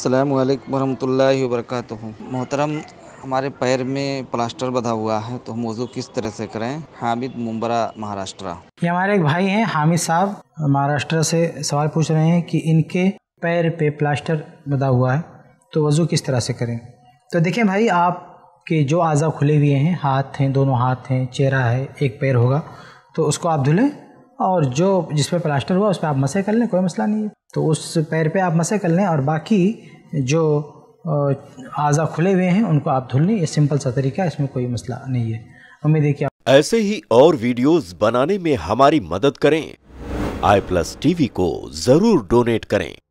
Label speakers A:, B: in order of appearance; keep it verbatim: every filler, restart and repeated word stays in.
A: अस्सलामु अलैकुम वरहमतुल्लाहि वबरकातुहू। मोहतरम, हमारे पैर में प्लास्टर बंधा हुआ है तो हम वज़ू किस तरह से करें? हामिद, मुंबरा, महाराष्ट्र।
B: ये हमारे एक भाई हैं हामिद साहब, महाराष्ट्र से सवाल पूछ रहे हैं कि इनके पैर पे प्लास्टर बंधा हुआ है तो वज़ू किस तरह से करें। तो देखें भाई, आपके जो आज़ा खुले हुए हैं, हाथ हैं, दोनों हाथ हैं, चेहरा है, एक पैर होगा, तो उसको आप धुलें और जो जिस पे प्लास्टर हुआ उस पर आप मसे कर लें, कोई मसला नहीं है। तो उस पैर पे आप मसे कर लें और बाकी जो आज़ा खुले हुए हैं उनको आप धुल लें। ये सिंपल सा तरीका है, इसमें कोई मसला नहीं है। उम्मीद है कि आप
C: ऐसे ही और वीडियोस बनाने में हमारी मदद करें। आई प्लस टीवी को जरूर डोनेट करें।